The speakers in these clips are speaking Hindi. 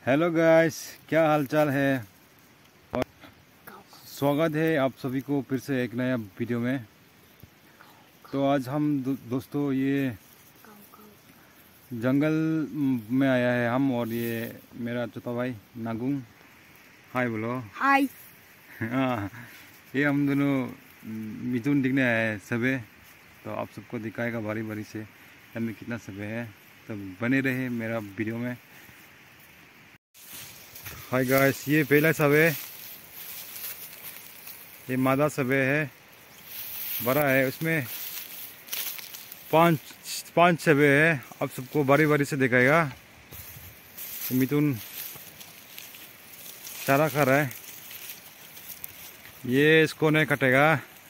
हेलो गाइस, क्या हालचाल है और स्वागत है आप सभी को फिर से एक नया वीडियो में। तो आज हम दोस्तों ये जंगल में आया है हम, और ये मेरा चौथा भाई नागुंग। हाय बोलो। हाय। हाँ, ये हम दोनों मिथुन दिखने आए हैं सबे। तो आप सबको दिखाएगा बारी बारी से हमें कितना सबे है, तो बने रहे मेरा वीडियो में। हाय गाइस, ये पहला सबे, ये मादा सबे है, बड़ा है, उसमें पांच सबे है। आप सबको बारी बारी से दिखाएगा। तो मिथुन चारा खा रहा है, ये इसको नहीं काटेगा,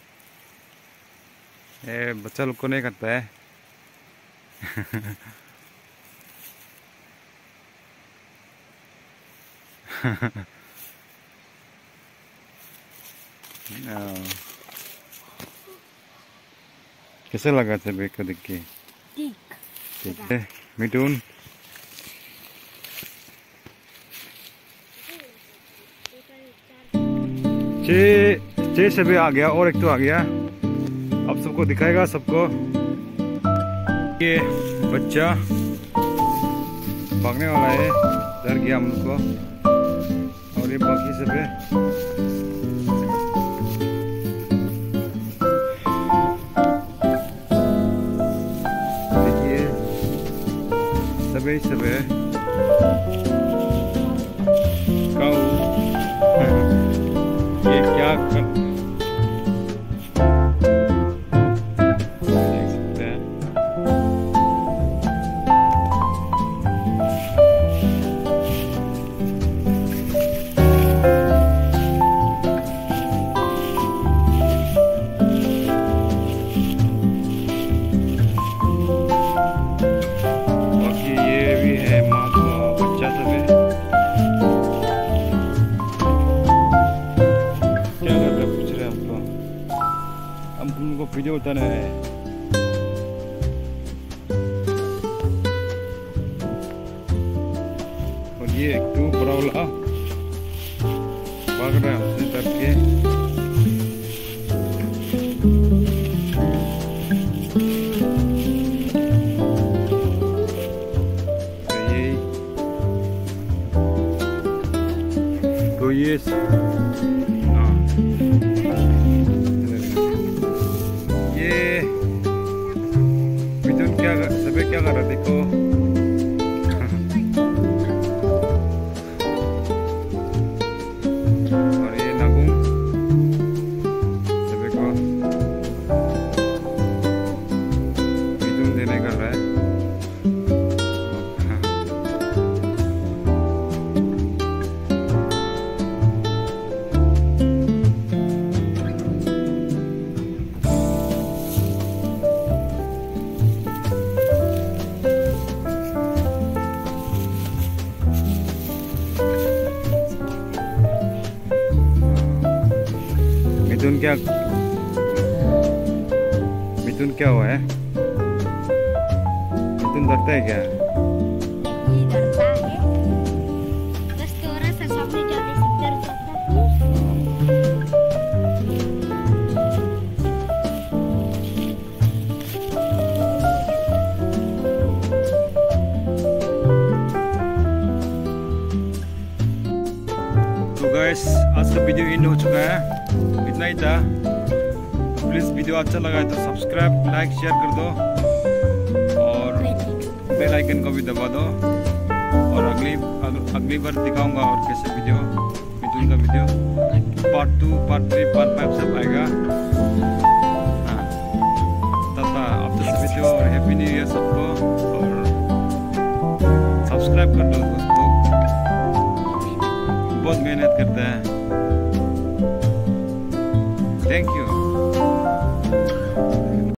ये बच्चा लोग को नहीं काटता है। कैसे लगा सबे को देख के? ठीक है मिथुन। छह सबे आ गया और एक तो आ गया। अब सबको दिखाएगा सबको। ये बच्चा भागने वाला है, डर गया हम लोग को। और ये बाकी सबे देखिए, सबे सबे काऊ। ये क्या कर सकते हैं। बाकी ये भी है माँ का बच्चा सब है। क्या कर रहे पूछ रहे हमको, हम तुमको वीडियो उतार रहे हैं। और ये एक तो बड़ा वाला भाग रहा है हमसे डर के। तो ये मिथुन क्या सबे क्या कर रहा देखो। और ये नागुंग सबे को मिथुन देने कर रहा है। मिथुन क्या हुआ है? मिथुन डरता है क्या? नहीं डरता है, बस थोड़ा सा सबसे जल्दी से डर जाता है। तो गाइस, आज का वीडियो एंड हो चुका है, इतना ही था। प्लीज़ वीडियो अच्छा लगा है तो सब्सक्राइब, लाइक, शेयर कर दो और बेल आइकन को भी दबा दो। और अगली बार दिखाऊंगा और कैसे वीडियो मिथुन का वीडियो पार्ट 2, पार्ट 3, पार्ट 5 सब आएगा। हाँ, तब अब तक वीडियो और हैप्पी न्यू ईयर सबको। और सब्सक्राइब कर दो दोस्तों, बहुत मेहनत करते हैं। Thank you.